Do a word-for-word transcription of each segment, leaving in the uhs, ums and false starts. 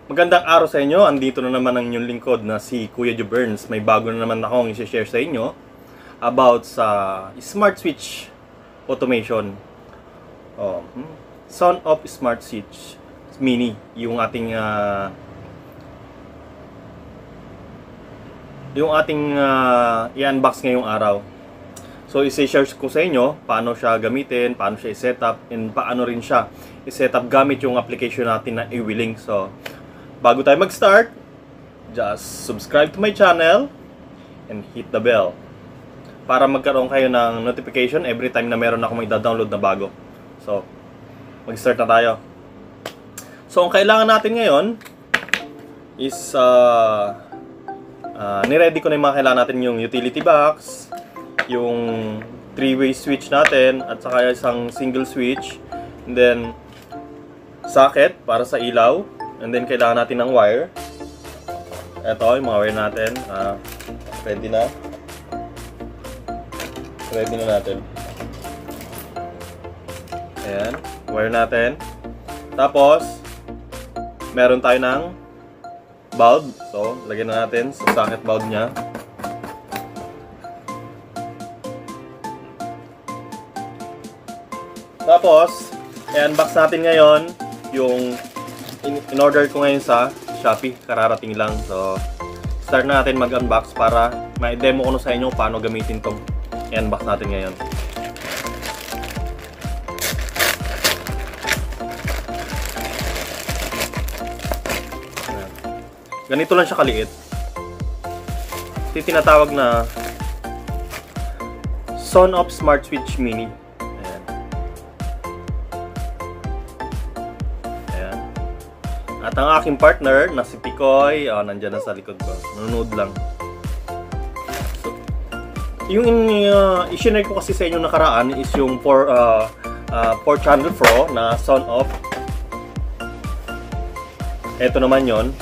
Magandang araw sa inyo. Andito na naman ang inyong lingkod na si Kuya Joe Burns. May bago na naman akong i-share sa inyo about sa smart switch automation. Oh, hmm. Son of Smart Switch Mini, yung ating uh, yung ating uh, i-unbox ngayong araw. So, i-share ko sa inyo paano siya gamitin, paano siya i-set up, and paano rin siya i-set up gamit yung application natin na iWilink. So, bago tayo mag-start, just subscribe to my channel and hit the bell para magkaroon kayo ng notification every time na meron ako may da-download na bago. So, mag-start na tayo. So, ang kailangan natin ngayon is uh, uh, niready ko na yung mga kailangan natin, yung utility box, yung three-way switch natin, at saka isang single switch, and then socket para sa ilaw. And then, kailangan natin ng wire. Ito, yung mga wire natin. Uh, ready na. Ready na natin. Ayan. Wire natin. Tapos, meron tayo ng bulb. So, lagyan na natin sa socket bulb niya. Tapos, i-unbox natin ngayon yung In, in order ko ngayon sa Shopee, kararating lang. So, start na natin mag-unbox para ma-demo ko na sa inyo paano gamitin itong i-unbox natin ngayon. Ayan. Ganito lang siya kaliit. Ito tinatawag na Son of Smart Switch Mini. At ang aking partner na si Picoy, oh, nandyan na sa likod ko. Nanonood lang. So, yung uh, i-share ko kasi sa inyo nakaraan is yung four channel Pro na Son of. Ito naman yon.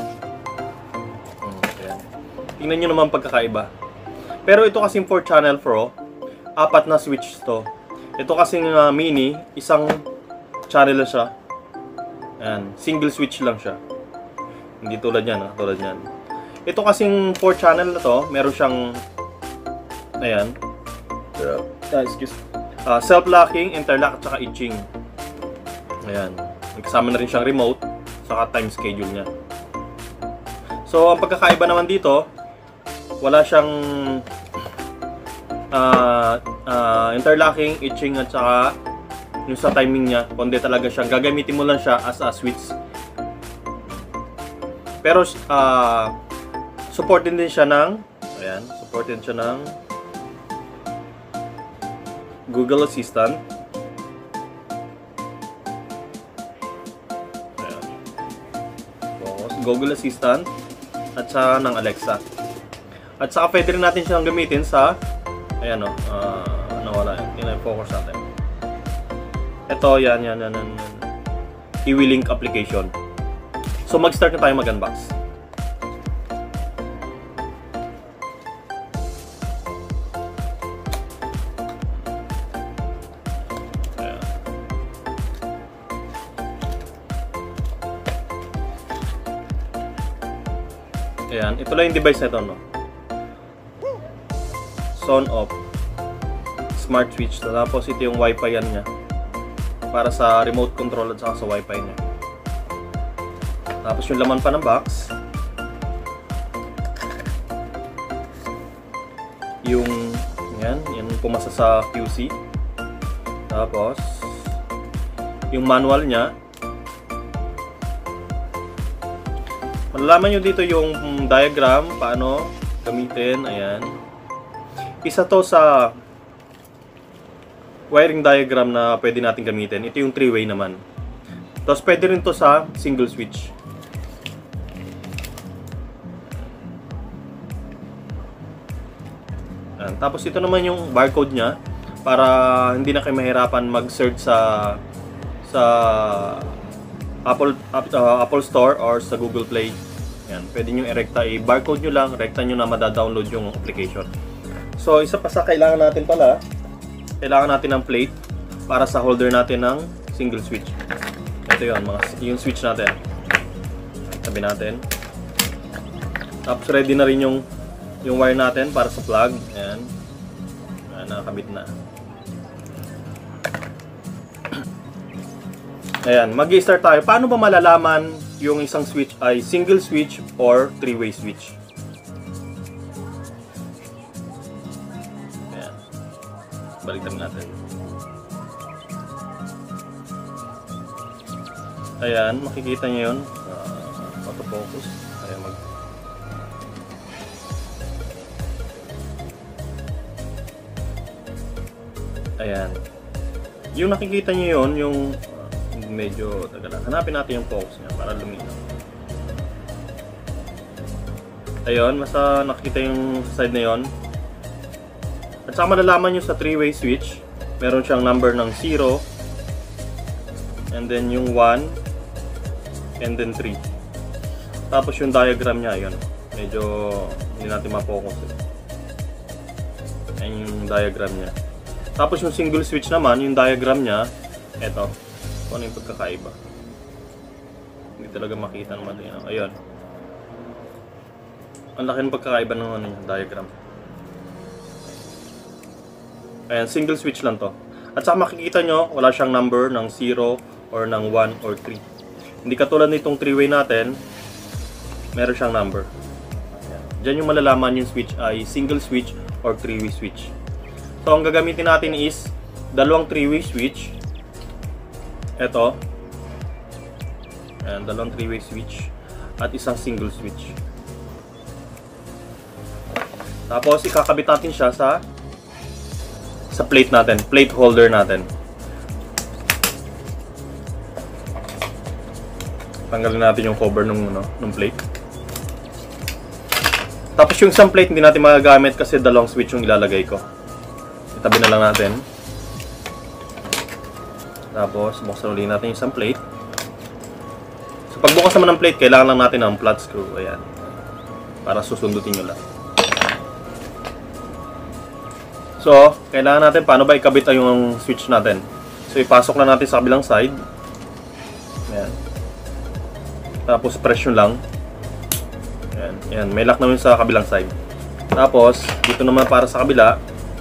Ayan. Tingnan nyo naman pagkakaiba. Pero ito kasing four channel Pro, apat na switch to. Ito kasing uh, mini, isang channel na siya. Ayan, single switch lang siya. Hindi tulad yan, ah, tulad yan. Ito kasing four channel na to, meron siyang ayan. Uh, excuse. Uh, self-locking, interlock, at saka itching. Ayan. Kasama na rin siyang remote, saka time schedule niya. So, ang pagkakaiba naman dito, wala siyang uh, uh, interlocking, itching, at saka yung sa timing niya, kundi talaga siyang gagamitin mo lang siya as a switch. Pero uh, support din din siya ng ayan, support din siya ng Google Assistant. Ayan. So, Google Assistant at saka ng Alexa. At saka pwede rin natin siyang gamitin sa ayan o, uh, nawala yun, tina-focus natin. Ito, yan, yan, yan, yan, yan. iWilink application. So, mag-start na tayo mag-unbox. Ayan. Ayan. Ito lang yung device na ito, no? Son of Smart Switch. Tapos, ito yung Wi-Fi yan niya. Para sa remote control at saka sa wifi niya. Tapos yung laman pa ng box, yung yan, yan pumasa sa Q C. Tapos yung manual niya. Malalaman nyo dito yung diagram paano gamitin. Ayan. Isa to sa wiring diagram na pwede natin gamitin. Ito yung three-way naman. Tapos pwede rin to sa single switch. Ayan. Tapos ito naman yung barcode niya para hindi na kayo mahirapan mag-search sa sa Apple uh, Apple Store or sa Google Play. Ayan. Pwede nyo i-recta, i-barcode nyo lang, recta nyo na madadownload yung application. So isa pa sa kailangan natin pala, kailangan natin ng plate para sa holder natin ng single switch. Ito yun, mga, yung switch natin. Tabi natin. Tapos ready na rin yung yung wire natin para sa plug. Ayan. Ayan, nakakabit na. Ayan, mag-i-start tayo. Paano ba malalaman yung isang switch ay single switch or three-way switch? Ayan. Baliktad natin. Ayan, makikita nyo yun. Uh, autofocus. Ayan, mag... Ayan. Yung nakikita nyo yun, yung uh, medyo tagalan. Hanapin natin yung focus niya para luminaw. Ayun, basta nakikita yung side na yun. At saka malalaman nyo sa three-way switch, meron siyang number ng zero, and then yung one, and then three. Tapos yung diagram niya, yun. Medyo hindi natin ma-focus. Ayan yung diagram niya. Tapos yung single switch naman, yung diagram niya, eto. Kung ano yung pagkakaiba. Hindi talaga makita ng malinaw. Ayun. Ang laki ng pagkakaiba ng ano yung diagram. Ayan, single switch lang to. At saka makikita nyo, wala siyang number ng zero or ng one or three. Hindi katulad nitong three-way natin, meron siyang number. Ayan. Diyan yung malalaman yung switch ay single switch or three-way switch. So, ang gagamitin natin is dalawang three-way switch. Ito. Ayan, dalawang three-way switch at isang single switch. Tapos, ikakabit natin siya sa sa plate natin, plate holder natin. Tanggalin natin yung cover ng ano, ng plate. Tapos yung isang plate hindi natin magagamit kasi dalawang switch yung ilalagay ko. Itabi na lang natin. Tapos buksan ulit natin yung isang plate. So pagbukas naman ng plate, kailangan lang natin ng flat screw. Ayan. Para susundutin nyo lang. So, kailangan natin paano ba ikabit yung switch natin. So ipasok lang natin sa kabilang side. Ayan. Tapos press nyo lang. Ayan, ayan, may lock naman sa kabilang side. Tapos, dito naman para sa kabila,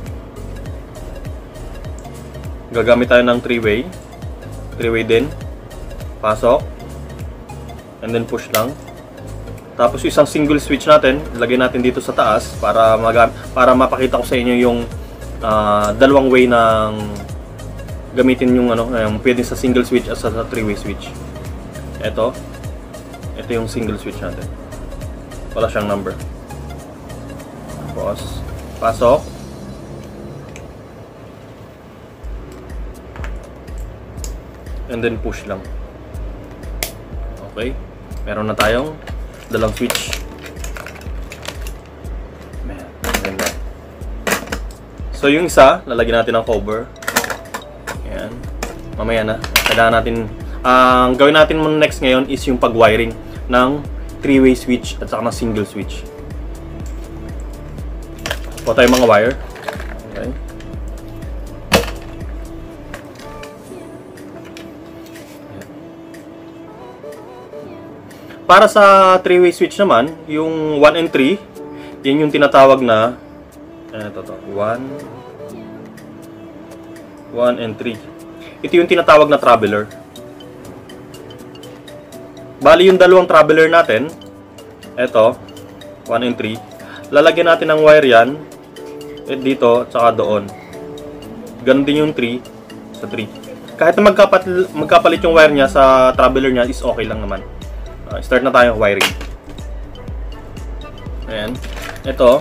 gagamit tayo ng three-way. Three-way din. Pasok. And then push lang. Tapos isang single switch natin, ilagay natin dito sa taas para mag para mapakita ko sa inyo yung uh, dalawang way ng gamitin yung ano, yung pwede sa single switch at sa three-way switch. Ito. Ito yung single switch natin. Wala siyang number. Tapos, pasok. And then push lang. Okay. Meron na tayong dalawang switch. Ayan. So yung isa, lalagyan natin ng cover. Ayan. Mamaya na. Kailangan natin, ang uh, gawin natin muna next ngayon is yung pag-wiring ng three-way switch at saka ng single switch. Po tayo mga wire. Okay. Para sa three-way switch naman, yung one and three, yan yung tinatawag na ito to, one one and three. Ito yung tinatawag na traveler. Bali yung dalawang traveler natin, eto, one and three, lalagyan natin ng wire yan, at dito, at saka doon. Ganon din yung three, sa three. Kahit na magkapat, magkapalit yung wire niya sa traveler niya, is okay lang naman. Uh, start na tayo wiring. Ayan, eto.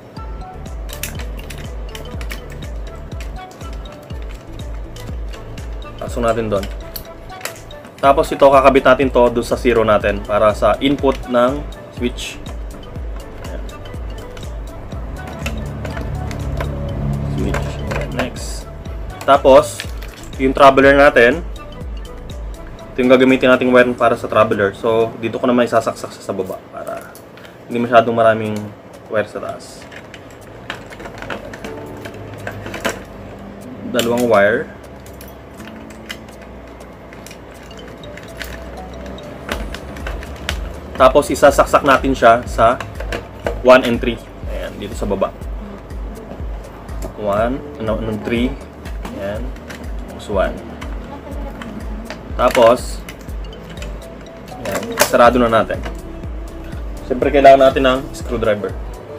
Pasok natin doon. Tapos ito, kakabit natin to doon sa zero natin para sa input ng switch. Ayan. Switch. Next. Tapos, yung traveler natin, ito yung gagamitin nating wire para sa traveler. So, dito ko naman isasaksak sa baba para hindi masyadong maraming wire sa taas. Dalawang wire. Tapos isasaksak natin siya sa one and three. Ayan, dito sa baba. one, ano, ano, three. Ayan. Tapos one. Tapos, ayan, sarado na natin. Siyempre, kailangan natin ng screwdriver.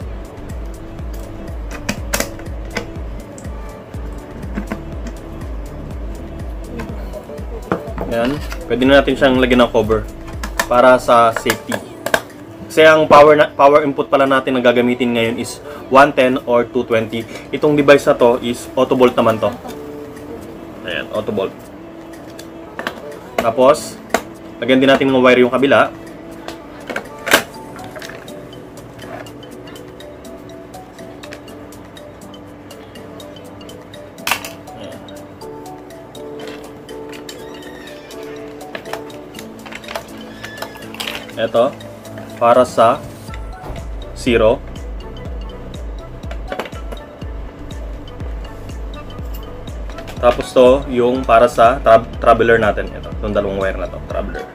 Ayan. Pwede na natin siyang lagyan ng cover para sa safety. Kasi ang power na, power input pala natin na gagamitin ngayon is one ten or two twenty. Itong device na to is auto bolt naman to. Ayan, auto bolt. Tapos, lagyan din natin ng wire yung kabila. Ayan. Ito, para sa zero. Tapos to, yung para sa tra traveler natin. Ito, itong dalawang wire na to, traveler.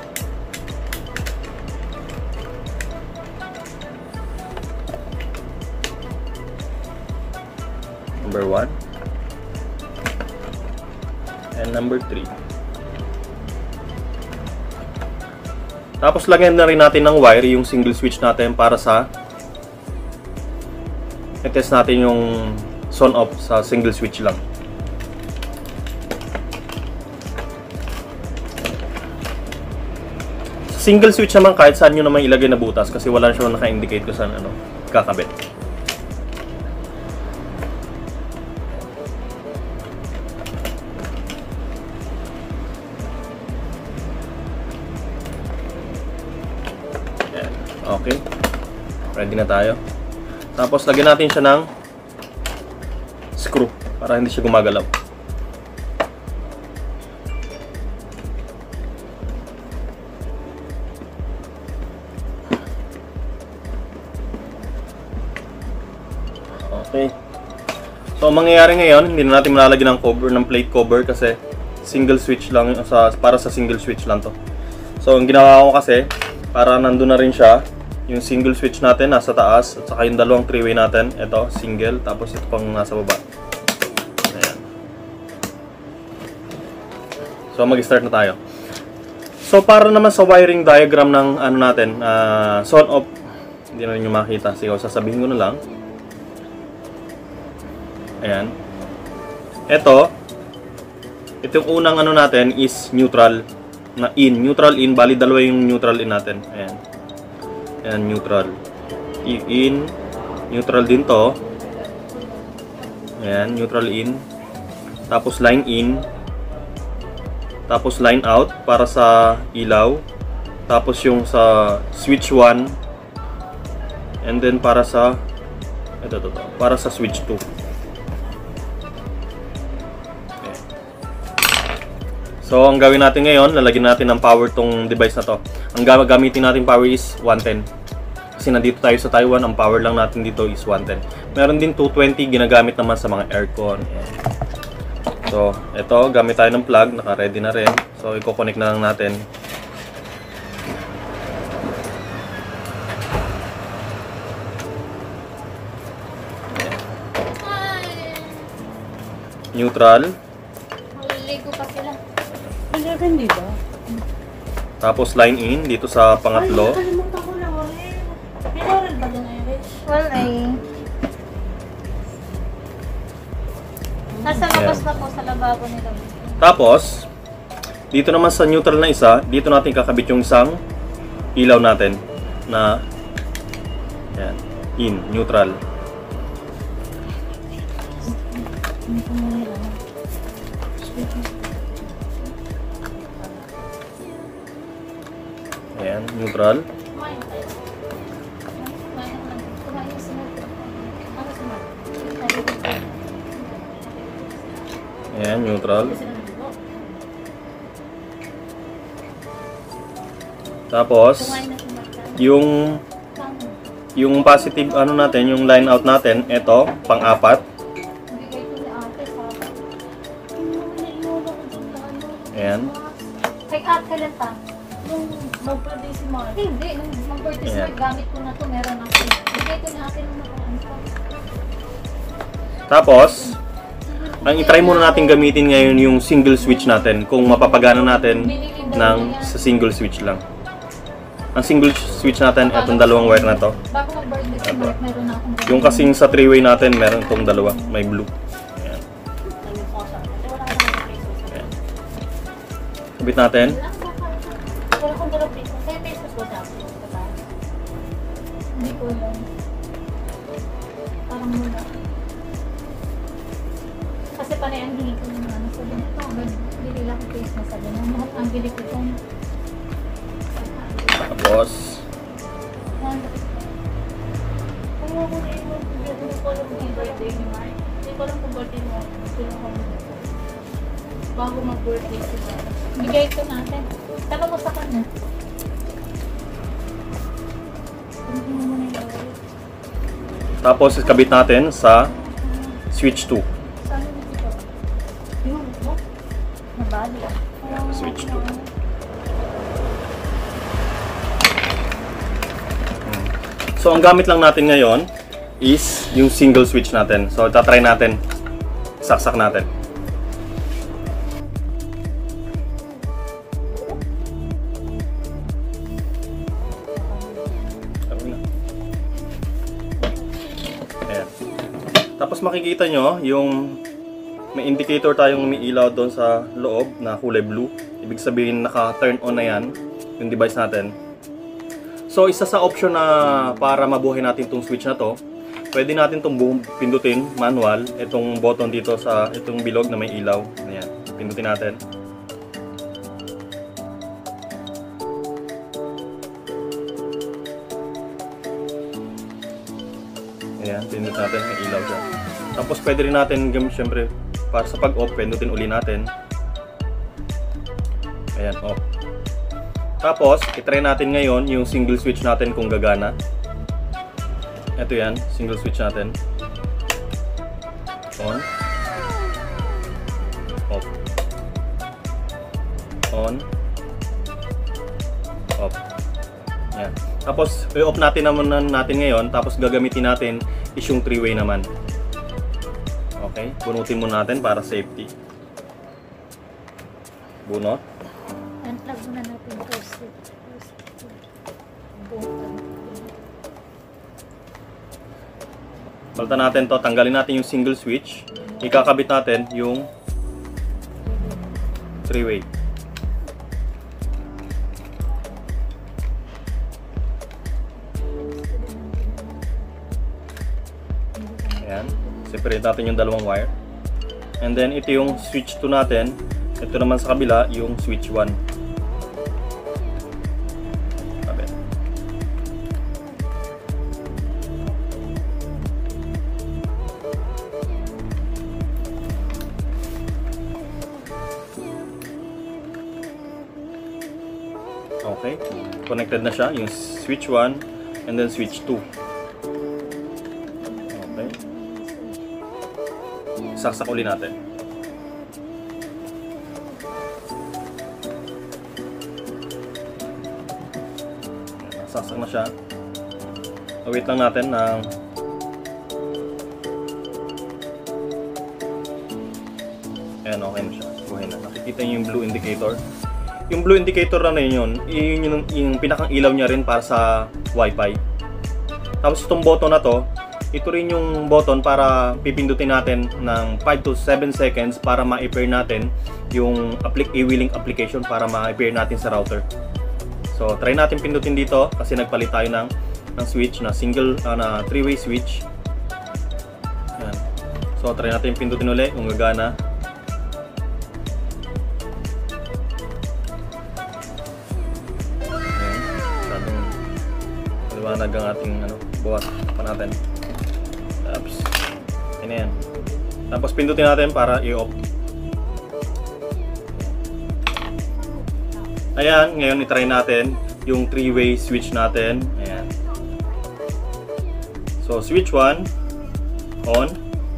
Number one. And number three. Tapos lagyan na rin natin ng wire yung single switch natin para sa i-test natin yung on off sa single switch lang. Sa single switch naman kahit saan nyo naman ilagay na butas kasi wala siya naka-indicate kung saan ano, kakabit. Okay, ready na tayo. Tapos lagyan natin siya ng screw para hindi siya gumagalaw. Okay. So ang mangyayari ngayon, hindi na natin malalagyan ng cover, ng plate cover kasi single switch lang sa para sa single switch lang to. So ang ginawa ko kasi para nandun na rin siya. Yung single switch natin nasa taas at saka yung dalawang three-way natin, ito single, tapos ito pang nasa baba. Ayan. So mag-start na tayo. So para naman sa wiring diagram ng ano natin, uh, on off, hindi na rin yung makita. Sige, sasabihin ko na lang. Ayan. Ito, ito yung unang ano natin is neutral na in, neutral in, bali dalawa yung neutral in natin. Ayan. Ayan, neutral. In, neutral din to. Ayan, neutral in. Tapos line in. Tapos line out para sa ilaw. Tapos yung sa switch one. And then para sa ito, ito, ito, para sa switch two. Okay. So, ang gawin natin ngayon, lalagyan natin ng power tong device na to. Ang gagamitin natin power is one ten. Kasi nandito tayo sa Taiwan, ang power lang natin dito is one ten. Meron din two twenty, ginagamit naman sa mga aircon. Ayan. So, ito, gamit tayo ng plug, naka-ready na rin. So, i-connect na lang natin. Neutral. Maliligo pa sila. eleven dito. Tapos line in dito sa pangatlo. Ay, nakalimutan ko na oil. May oil ba doon, Irish? Well, ay... Nasa labas na po sa lababo nila. Tapos, dito naman sa neutral na isa, dito natin kakabit yung isang ilaw natin na yan, in, neutral. Ayan, neutral. Ayan, neutral. Tapos, yung yung positive ano natin, yung line out natin, ito, pang-apat. Ayan. Kay Ate Kalenta. Nung mag-birthday si Mark. Hindi, nung mag-birthday Ayan. smart, gamit ko na to, meron ako. Bigay ko na akin ng nakaraan ko. Tapos, ang itry muna natin gamitin ngayon yung single switch natin kung mapapagana natin ng sa single switch lang. Ang single switch natin, itong dalawang wire na to. Bago mag-birthday smart, meron na akong ganun. Yung kasing sa three-way natin, meron itong dalawa. May blue. Ayan. Ayan. Kabit natin. Wala kong dalawang pesos. ten pesos ba dapat? Diba? Hindi ko alam. Parang mula. Kasi panay ang hili ko ng ano. Sabi na ito, bili lang ko face na sabi na. Mahal ang bili ko ito. Tapos, Kung ako na yung hindi ko alam kung yung birthday ni Mark. Hindi ko alam kung birthday mo. Sino ko mo. Bago mag-birthday si Mark. Bigay ko natin. Tanong mo sa kanya. Hindi mo muna yung birthday. tapos kabit natin sa switch two. Saan mo dito? Yung mo? Nabali. Switch two. So, ang gamit lang natin ngayon is yung single switch natin. So, tatry natin. Saksak natin. Ayan. Tapos makikita nyo yung may indicator tayong umiilaw doon sa loob na kulay blue. Ibig sabihin naka-turn on na yan yung device natin. So, isa sa option na para mabuhay natin itong switch na to, pwede natin itong pindutin manual, itong button dito sa itong bilog na may ilaw. Ayan, pindutin natin. Ayan, pindutin natin, may ilaw siya. Tapos pwede rin natin, syempre, para sa pag-off, pindutin uli natin. Ayan, off. Tapos, itry natin ngayon yung single switch natin kung gagana. Ito yan, single switch natin. On. Off. On. Off. Yan. Tapos, i-off natin naman natin ngayon. Tapos, gagamitin natin is yung three-way naman. Okay? Bunutin muna natin para safety. Bunot. Unplug muna natin first switch. Balta natin to, tanggalin natin yung single switch. Ikakabit natin yung three-way. Ayan. Separate natin yung dalawang wire. And then ito yung switch two natin. Ito naman sa kabila yung switch one. Kabit. Okay. Connected na siya yung switch one and then switch two. Okay. Saksak uli natin. Saksak na siya. Wait lang natin ng ayan, okay na siya. Buhay na. Nakikita niyo yung blue indicator. Yung blue indicator na yun, yun yung, yung pinakang ilaw niya rin para sa Wi-Fi. Tapos itong button na to, ito rin yung button para pipindutin natin ng five to seven seconds para ma-pair natin yung e-wheeling application para ma-pair natin sa router. So, try natin pindutin dito kasi nagpalit tayo ng, ng switch na single, uh, na three-way switch. Ayan. So, try natin pindutin ulit kung gagana. Liwanag ang ating ano, buhat pa natin. Tapos, yun na yan. Tapos pindutin natin para i-off. Ayan, ngayon i-try natin yung three-way switch natin. Ayan. So, switch one, on.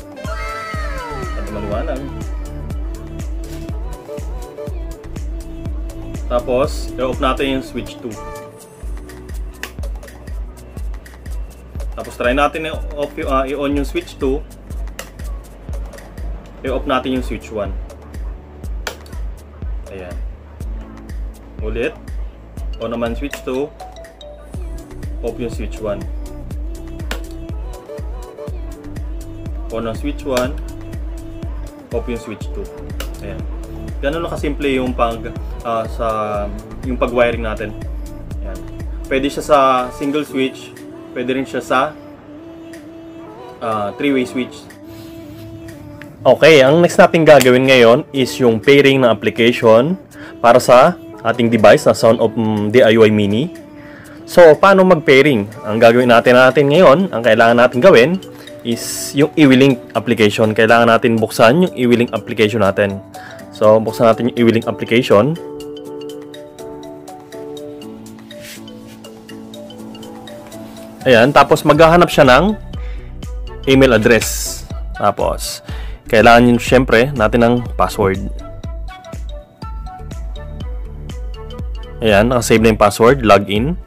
At maliwanag. Tapos, i-off natin yung switch two. Tapos try natin i-off uh, i-on yung switch two. I-off natin yung switch one. Ayan. Ulit. On naman switch two. Off yung switch one. On ang switch one. Off yung switch two. Ayan. Ganun lang kasimple yung pag uh, sa yung pag-wiring natin. Ayan. Pwede siya sa single switch, pwede rin siya sa uh, three-way switch. Okay, ang next natin gagawin ngayon is yung pairing ng application para sa ating device na Sound of D I Y Mini. So, paano mag-pairing? Ang gagawin natin natin ngayon, ang kailangan natin gawin is yung eWeLink application. Kailangan natin buksan yung eWeLink application natin. So, buksan natin yung eWeLink application. Ayan, tapos maghahanap siya ng email address. Tapos, kailangan yun syempre natin ng password. Ayan, nakasave na yung password, login.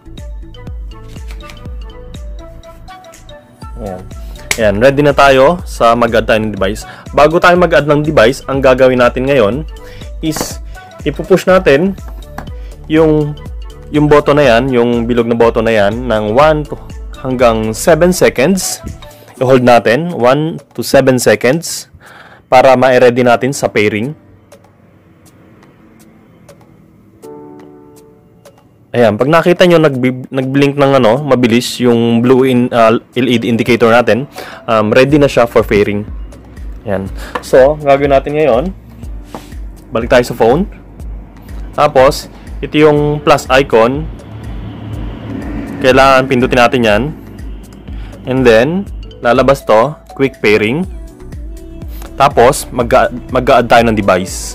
Ayan. Ayan, ready na tayo sa mag-add tayo ng device. Bago tayo mag-add ng device, ang gagawin natin ngayon is ipupush natin yung yung button na yan, yung bilog na button na yan ng one to hanggang seven seconds. I-hold natin one to seven seconds para ma-ready natin sa pairing. Ayan, pag nakita nyo nag-blink ng ano, mabilis yung blue in, uh, L E D indicator natin, um, ready na siya for pairing. Ayan. So, gagawin natin ngayon, balik tayo sa phone. Tapos, ito yung plus icon. Kailangan pindutin natin yan. And then, lalabas to, quick pairing. Tapos, mag-a-add tayo ng device.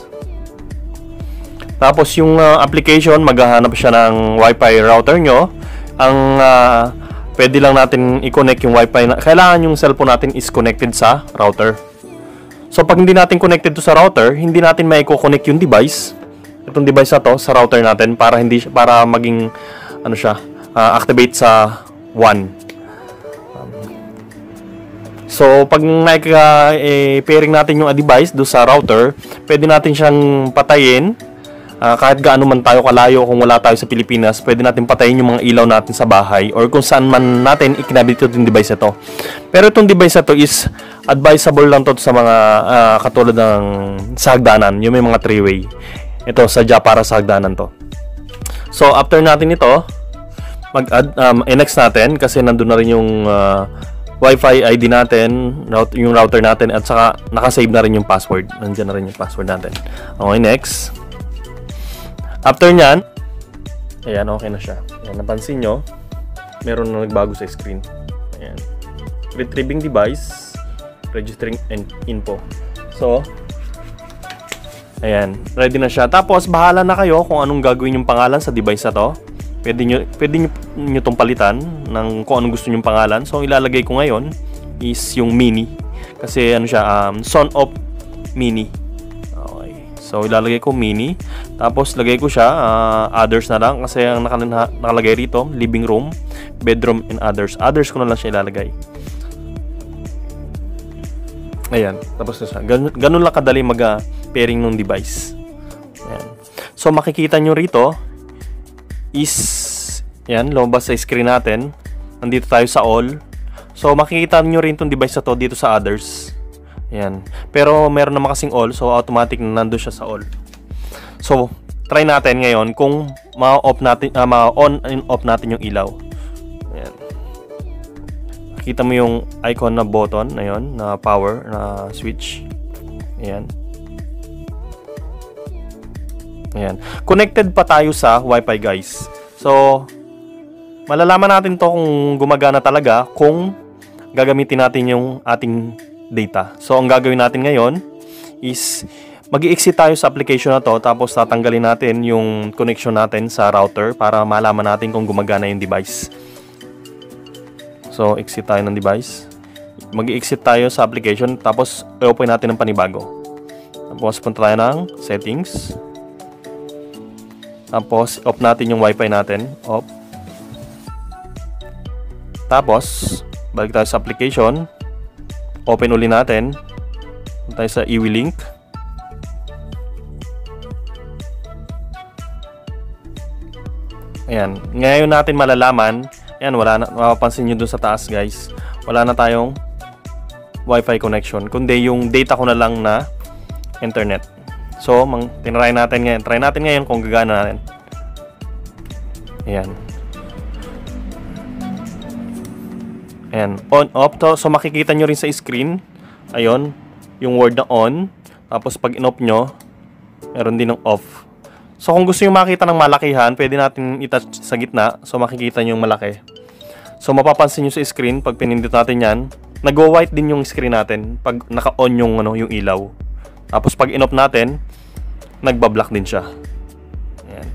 Tapos yung uh, application, maghahanap siya ng Wi-Fi router nyo. Ang uh, pwede lang natin i-connect yung Wi-Fi na, kailangan yung cellphone natin is connected sa router. So pag hindi natin connected to sa router, hindi natin mai-connect yung device. Itong device na to sa router natin para hindi para maging ano siya, uh, activate sa one. Um, so pag naka-pairing uh, natin yung device do sa router, pwede natin siyang patayin. Uh, kahit gaano man tayo kalayo, kung wala tayo sa Pilipinas, pwede natin patayin yung mga ilaw natin sa bahay or kung saan man natin ikinabit yung device na to. Pero itong device na to is advisable lang to sa mga uh, katulad ng sa hagdanan, yung may mga three-way. Ito, sadya para sa hagdanan to. So, after natin ito, mag-add, um, i-next natin kasi nandun na rin yung uh, Wi-Fi I D natin, yung router natin, at saka nakasave na rin yung password. Nandiyan na rin yung password natin. Okay, next. After nyan, ayan, okay na siya. Ayan, napansin nyo, meron na nagbago sa screen. Ayan. Retrieving device, registering and info. So, ayan, ready na siya. Tapos, bahala na kayo kung anong gagawin yung pangalan sa device na to. Pwede nyo, pwede nyo, nyo itong palitan ng kung anong gusto nyo yung pangalan. So, ilalagay ko ngayon is yung Mini. Kasi, ano siya, um, Sound of Mini. So, ilalagay ko Mini. Tapos, lagay ko siya, uh, others na lang. Kasi ang nakalagay rito, living room, bedroom, and others. Others ko na lang siya ilalagay. Ayan. Tapos na siya. Ganun, ganun lang kadali mag-pairing ng device. Ayan. So, makikita nyo rito is, ayan, lumabas sa screen natin. Nandito tayo sa all. So, makikita nyo rin itong device na to dito sa others. Ayan. Pero meron naman kasing all, so automatic na nandun siya sa all. So, try natin ngayon kung ma-off natin, uh, ma-on and off natin yung ilaw. Ayan. Nakita mo yung icon na button na yun, na power, na switch. Ayan. Ayan. Connected pa tayo sa Wi-Fi, guys. So, malalaman natin to kung gumagana talaga kung gagamitin natin yung ating data. So, ang gagawin natin ngayon is mag-i-exit tayo sa application na to, tapos tatanggalin natin yung connection natin sa router para malaman natin kung gumagana yung device. So, exit tayo ng device. Mag-i-exit tayo sa application, tapos i-open natin ng panibago. Tapos, punta tayo ng settings. Tapos, off natin yung Wi-Fi natin. Off. Tapos, Balik tayo sa application. Open uli natin. Punta tayo sa eWeLink. Ayan. Ngayon natin malalaman. Ayan, wala na. Mapapansin nyo dun sa taas, guys. Wala na tayong Wi-Fi connection. Kundi yung data ko na lang na internet. So, mang, tinry natin ngayon. Try natin ngayon kung gagana natin. Ayan. Ayan. On, off to. So, makikita nyo rin sa screen. Ayun. Yung word na on. Tapos, pag in-off nyo, meron din ng off. So, kung gusto nyo makita ng malakihan, pwede natin itouch sa gitna. So, makikita nyo yung malaki. So, mapapansin nyo sa screen, pag pinindot natin yan, nag-white din yung screen natin pag naka-on yung, ano, yung ilaw. Tapos, pag in-off natin, nagba-black din siya. Ayan.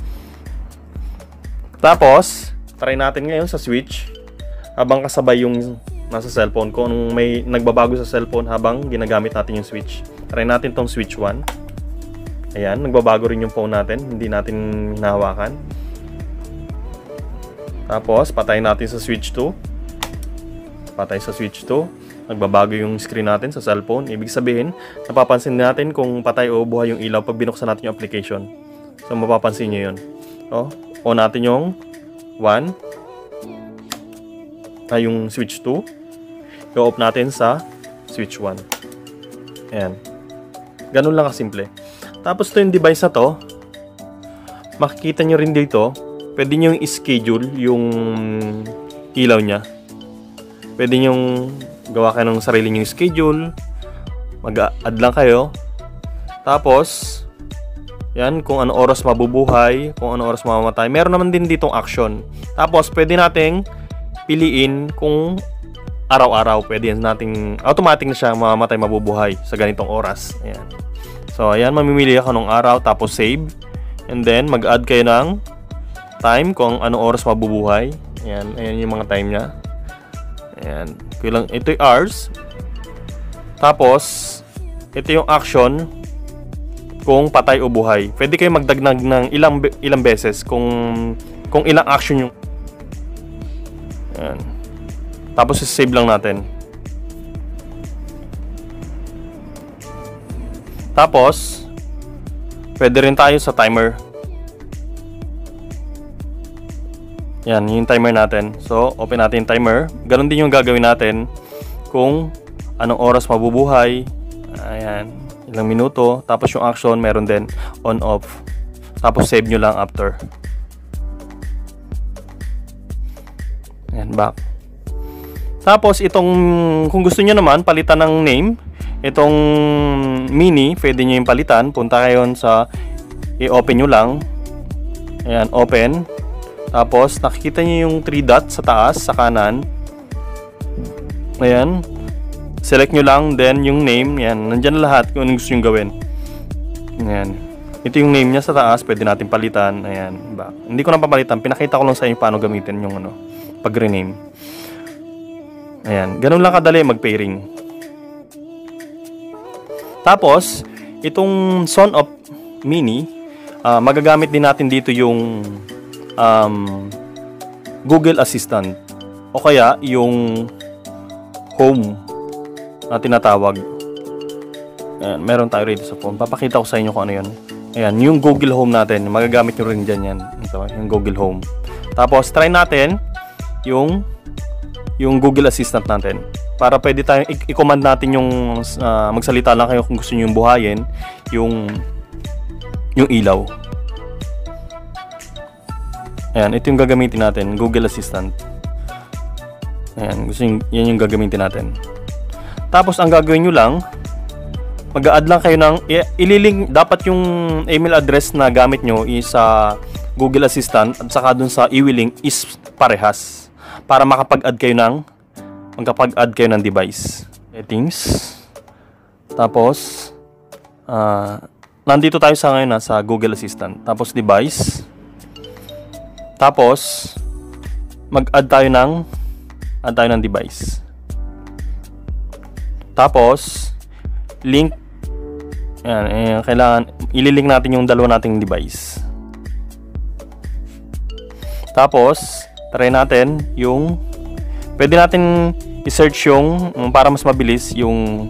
Tapos, try natin ngayon sa switch. Habang kasabay yung nasa cellphone ko, kung may nagbabago sa cellphone habang ginagamit natin yung switch. Try natin tong switch one. Ayan, nagbabago rin yung phone natin. Hindi natin hinahawakan. Tapos, patay natin sa switch two. Patay sa switch two. Nagbabago yung screen natin sa cellphone. Ibig sabihin, napapansin natin kung patay o buhay yung ilaw pag binuksan natin yung application. So, mapapansin nyo yun. So, on natin yung one. Ay, yung switch two. I-off natin sa switch one. Ayan. Ganun lang kasimple. Tapos ito yung device na to. Makikita nyo rin dito. Pwede nyo yung schedule yung ilaw nya. Pwede nyo gawa kayo ng sarili nyo schedule. Mag-add lang kayo. Tapos, yan, kung ano oras mabubuhay, kung ano oras mamamatay. Meron naman din ditong action. Tapos, pwede nating piliin kung araw-araw. Pwede nating automatic na siya mamamatay, mabubuhay sa ganitong oras. Ayan. So, ayan, mamimili ako ng araw, tapos save. And then, mag-add kayo ng time kung ano oras mabubuhay. Ayan, ayan yung mga time niya. Ayan. Ito yung hours. Tapos, ito yung action kung patay o buhay. Pwede kayo magdagdag ng ilang ilang beses kung kung ilang action yung. Ayan. Tapos, save lang natin. Tapos, pwede rin tayo sa timer. Yan, yung timer natin. So, open natin yung timer. Ganon din yung gagawin natin kung anong oras mabubuhay. Ayan, ilang minuto. Tapos yung action, meron din on-off. Tapos save nyo lang after. Ayan, back. Tapos, itong, kung gusto nyo naman, palitan ng name. Itong mini, pwede nyo yung palitan. Punta kayo sa, i-open nyo lang. Ayan, open. Tapos, nakikita nyo yung three dots sa taas, sa kanan. Ayan. Select nyo lang, then yung name. Ayan, nandyan lahat kung anong gusto nyo gawin. Ayan. Ito yung name niya sa taas, pwede natin palitan. Ayan. Ba? Hindi ko na papalitan, pinakita ko lang sa inyo paano gamitin yung ano, pag-rename. Ayan. Ganun lang kadali mag-pairing. Tapos, itong Son of Mini, uh, magagamit din natin dito yung um, Google Assistant o kaya yung Home na tinatawag. Ayan, meron tayo rito sa phone. Papakita ko sa inyo kung ano yun. Ayan, yung Google Home natin. Magagamit nyo rin dyan yan. Ito, yung Google Home. Tapos, try natin yung yung Google Assistant natin. Para pwede tayong i-command natin yung uh, magsalita lang kayo kung gusto nyo yung buhayin yung yung ilaw. Ayan, ito yung gagamitin natin, Google Assistant. Ayan, gusto yung, yan yung gagamitin natin. Tapos, ang gagawin nyo lang, mag-a-add lang kayo ng, ililink, dapat yung email address na gamit nyo is sa uh, Google Assistant at saka dun sa eWeLink is parehas. Para makapag-add kayo ng, magkapag-add kayo ng device. Settings. Tapos, uh, nandito tayo sa ngayon na sa Google Assistant. Tapos, device. Tapos, mag-add tayo ng, add tayo ng device. Tapos, link. Ayan, eh, kailangan, ililink natin yung dalawa nating device. Tapos, try natin yung pwede natin i-search yung, um, para mas mabilis, yung,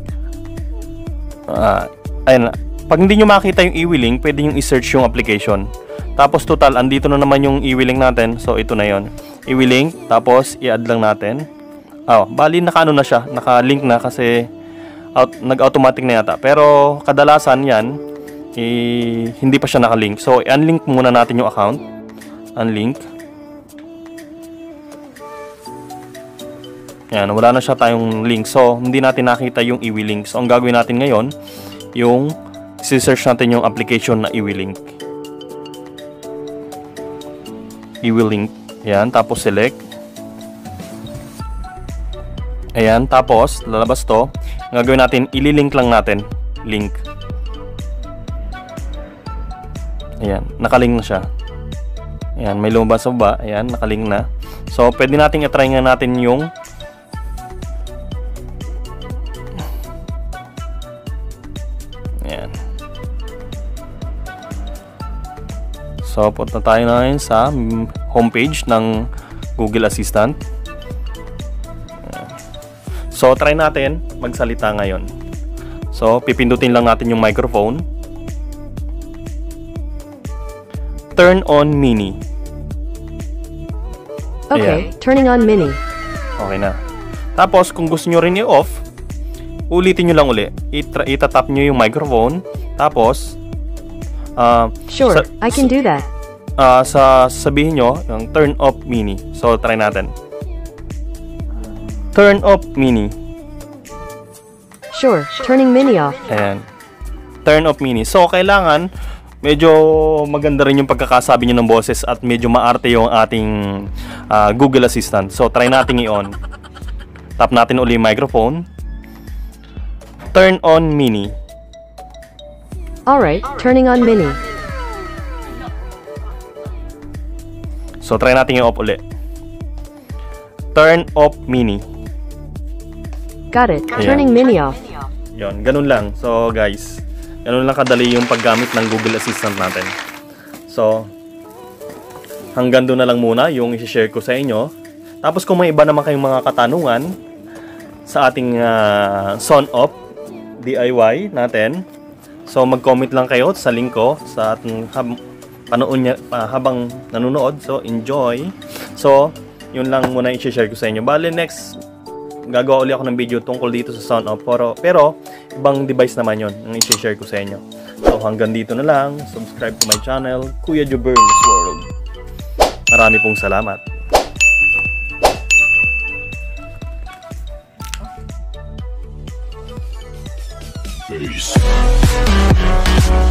uh, ayun, pag hindi nyo makita yung e-willing, pwede nyo i-search yung application. Tapos total, andito na naman yung e-willing natin. So, ito na yon, e-willing, tapos i-add lang natin. Oh, bali, naka-ano na siya, naka-link na kasi out, nag-automatic na yata. Pero, kadalasan yan, eh, hindi pa siya naka-link. So, i-unlink muna natin yung account. Unlink. Yan, wala na siya tayong link. So, hindi natin nakita yung e-willing. So, ang gagawin natin ngayon, yung i-search natin yung application na e-willing. E-willing. Yan, tapos select. Ayan, tapos, lalabas to. Ang gagawin natin, ililink lang natin. Link. Ayan, nakalink na siya. Ayan, may lumabas sa baba. Ayan, nakalink na. So, pwede natin i-try nga natin yung ayan. So, punta tayo na ngayon sa homepage ng Google Assistant. Ayan. So, try natin magsalita ngayon. So, pipindutin lang natin yung microphone. Turn on Mini. Okay, Ayan. turning on Mini. Okay na. Tapos, kung gusto nyo rin i-off, ulitin nyo lang uli. Itra- itatap nyo yung microphone. Tapos, uh, Sure, sa, I can do that. uh, sa sabihin nyo, yung turn off Mini. So, try natin. Turn off Mini. Sure, turning Mini off. Ayan. Turn off Mini. So, kailangan medyo maganda rin yung pagkakasabi nyo ng boses at medyo maarte yung ating uh, Google Assistant. So, try natin i-on. Tap natin uli yung microphone. Turn on Mini. Alright, turning on Mini. So, try natin i-off uli. Turn off Mini. Got it, Ayan. turning Mini off. Yon, ganun lang. So, guys, ganun lang kadali yung paggamit ng Google Assistant natin. So, hanggang doon na lang muna yung i-share ko sa inyo. Tapos, kung may iba naman kayong mga katanungan sa ating uh, Son of D I Y natin, so mag-comment lang kayo sa link ko sa ating hab- panoon niya, uh, habang nanonood. So, enjoy. So, yun lang muna i-share ko sa inyo. Bale, next, gagawa ulit ako ng video tungkol dito sa Sound Off. Pero, pero ibang device naman yun ang i-share ko sa inyo. So, hanggang dito na lang. Subscribe to my channel, Kuya Joberns World. Marami pong salamat. Peace.